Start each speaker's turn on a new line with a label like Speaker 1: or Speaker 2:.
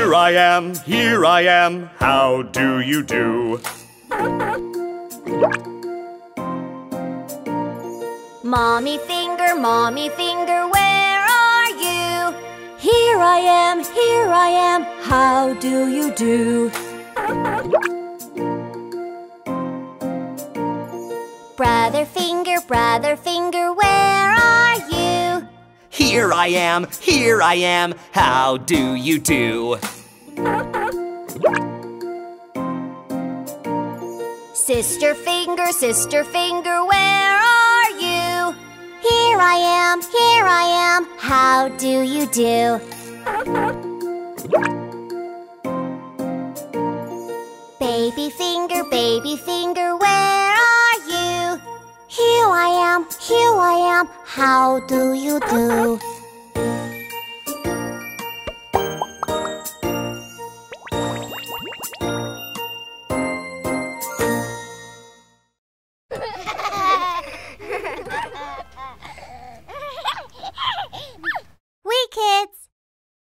Speaker 1: here I am, how do you do?
Speaker 2: Mommy finger, where are you? Here I am, how do you do? Brother finger, where are you?
Speaker 3: Here I am, how do you do?
Speaker 2: Sister finger, where are you? Here I am, how do you do? Baby finger, where are you? Here I am, how do you do?